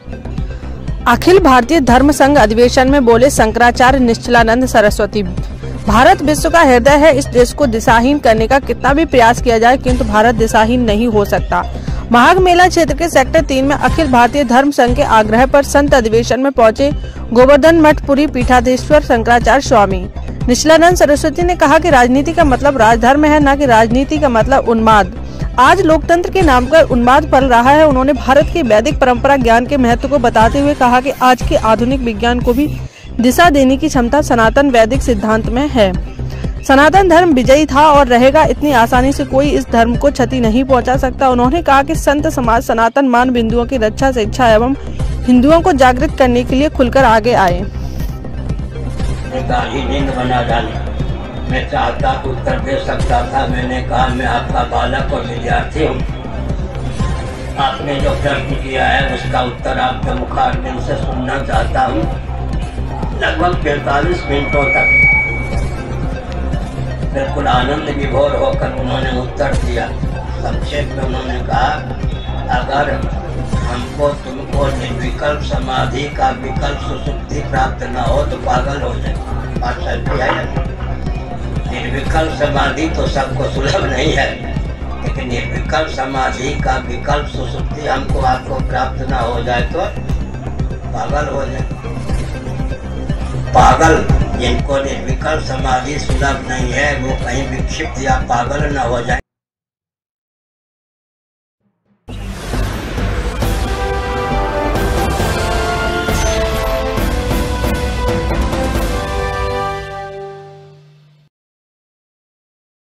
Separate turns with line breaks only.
अखिल भारतीय धर्म संघ अधिवेशन में बोले शंकराचार्य निश्चलानंद सरस्वती। भारत विश्व का हृदय है। इस देश को दिशाहीन करने का कितना भी प्रयास किया जाए किंतु भारत दिशाहीन नहीं हो सकता। माघ मेला क्षेत्र के सेक्टर 3 में अखिल भारतीय धर्म संघ के आग्रह पर संत अधिवेशन में पहुंचे गोवर्धन मठपुरी पीठाधीश्वर शंकराचार्य स्वामी निश्चलानंद सरस्वती ने कहा कि राजनीति का मतलब राजधर्म है, न कि राजनीति का मतलब उन्माद। आज लोकतंत्र के नाम पर उन्माद फैल रहा है। उन्होंने भारत की वैदिक परंपरा ज्ञान के महत्व को बताते हुए कहा कि आज के आधुनिक विज्ञान को भी दिशा देने की क्षमता सनातन वैदिक सिद्धांत में है। सनातन धर्म विजयी था और रहेगा। इतनी आसानी से कोई इस धर्म को क्षति नहीं पहुंचा सकता। उन्होंने कहा कि संत समाज सनातन मान बिंदुओं की रक्षा, शिक्षा एवं हिंदुओं को जागृत करने के लिए खुलकर आगे आए।
मैं चाहता उत्तर दे सकता था। मैंने कहा मैं आपका बालक और विद्यार्थी हूँ। आपने जो प्रश्न किया है उसका उत्तर आपके मुखारबिंद से सुनना चाहता हूँ। लगभग 45 मिनटों तक बिल्कुल आनंद विभोर होकर उन्होंने उत्तर दिया। संक्षेप में उन्होंने कहा, अगर हमको तुमको निर्विकल्प समाधि का विकल्प सुसुप्ति प्राप्त न हो तो पागल हो जाए। बात सही है। निर्विकल्प समाधि तो सबको सुलभ नहीं है, लेकिन निर्विकल्प समाधि का विकल्प सुसुप्ति हमको आपको प्राप्त ना हो जाए तो पागल हो जाए। पागल जिनको निर्विकल्प समाधि सुलभ नहीं है वो कहीं विक्षिप्त या पागल न हो जाए।